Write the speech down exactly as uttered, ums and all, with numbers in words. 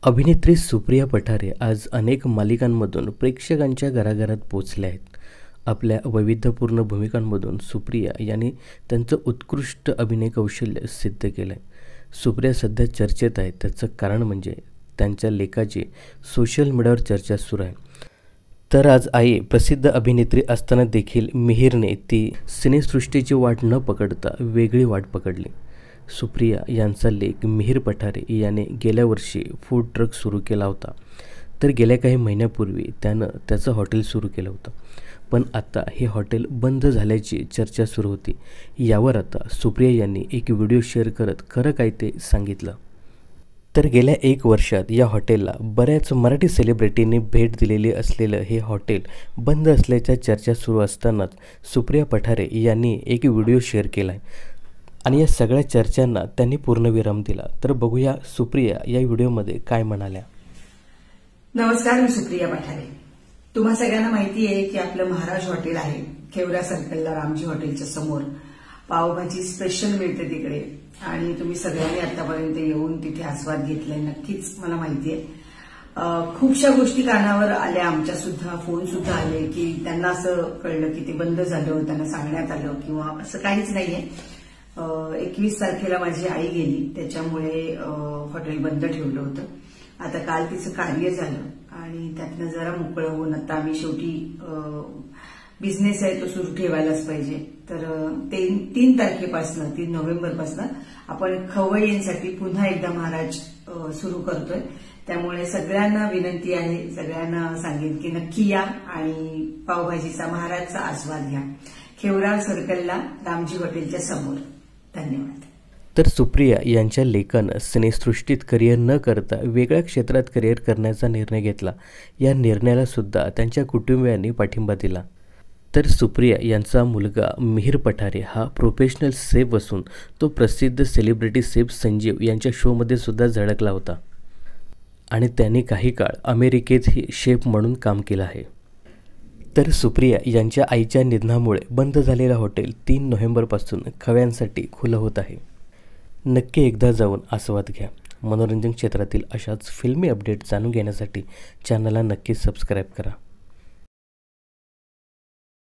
अभिनेत्री सुप्रिया पठारे आज अनेक मालिकांमधून प्रेक्षकांच्या घराघरात पोचल्या आहेत. आपल्या वैविध्यपूर्ण भूमिकांमधून सुप्रिया यांनी त्यांचं उत्कृष्ट अभिनय कौशल्य सिद्ध केलं आहे. सुप्रिया सध्या चर्चेत आहे. त्याचं कारण म्हणजे त्यांच्या लेखाची सोशल मीडियावर चर्चा सुरू आहे. तर आज आई प्रसिद्ध अभिनेत्री असताना देखील मिहिरने ती सिनेसृष्टीची वाट न पकडता वेगळी वाट पकडली. सुप्रिया यांचा लेक मिहिर पठारे याने गेल्या वर्षी फूड ट्रक सुरू केला होता. तर गेल्या काही महिन्यापूर्वी त्यानं त्याचं हॉटेल सुरू केलं होतं. पण आता हे हॉटेल बंद झाल्याची चर्चा सुरू होती. यावर आता सुप्रिया यांनी एक व्हिडिओ शेअर करत खरं काय ते सांगितलं. तर गेल्या एक वर्षात या हॉटेलला बऱ्याच मराठी सेलिब्रिटींनी भेट दिलेली असलेलं हे हॉटेल बंद असल्याच्या चर्चा सुरू असतानाच सुप्रिया पठारे यांनी एक व्हिडिओ शेअर केला आहे आणि या सगळ्या चर्चांना त्यांनी पूर्णविराम दिला. तर बघूया सुप्रिया या व्हिडिओमध्ये काय म्हणाल्या. नमस्कार, मी सुप्रिया पठारे. तुम्हा सगळ्यांना माहिती आहे की आपलं महाराज हॉटेल आहे खेवरा सर्कलला, रामजी हॉटेलच्या समोर. पावभाजी स्पेशल मिळते तिकडे आणि तुम्ही सगळ्यांनी आतापर्यंत येऊन तिथे आस्वाद घेतलाय नक्कीच, मला माहिती आहे. खूपशा गोष्टी कानावर आल्या, आमच्या सुद्धा फोन सुद्धा आले की त्यांना असं कळलं की ते बंद झालं, त्यांना सांगण्यात आलं किंवा असं काहीच नाहीये. एकवीस तारखेला माझी आई गेली, त्याच्यामुळे हॉटेल बंद ठेवलं होतं. आता काल तिचं कार्य झालं आणि त्यातनं जरा मोकळं होऊन आता आम्ही शेवटी बिझनेस आहे तो सुरू ठेवायलाच पाहिजे. तर तीन तीन तारखेपासनं तीन नोव्हेंबरपासनं आपण खवय्यांसाठी पुन्हा एकदा महाराज सुरू करतोय. त्यामुळे सगळ्यांना विनंती आहे, सगळ्यांना सांगेन की नक्की या आणि पावभाजीचा महाराजचा आस्वाद घ्या. खेवरा सर्कलला रामजी हॉटेलच्या समोर. धन्यवाद. तर सुप्रिया यांच्या लेखानं सिनेसृष्टीत करिअर न करता वेगळ्या क्षेत्रात करिअर करण्याचा निर्णय घेतला. या निर्णयाला सुद्धा त्यांच्या कुटुंबियांनी पाठिंबा दिला. तर सुप्रिया यांचा मुलगा मिहिर पठारे हा प्रोफेशनल शेफ असून तो प्रसिद्ध सेलिब्रिटी शेफ संजीव यांच्या शोमध्ये सुद्धा झळकला होता आणि त्यांनी काही काळ अमेरिकेतही शेफ म्हणून काम केलं आहे. तर सुप्रिया यांच्या आईच्या निधनामुळे बंद झालेलं हॉटेल तीन नोव्हेंबरपासून खव्यांसाठी खुलं होत आहे. नक्की एकदा जाऊन आस्वाद घ्या. मनोरंजन क्षेत्रातील अशाच फिल्मी अपडेट जाणून घेण्यासाठी चॅनलला नक्की सबस्क्राईब करा.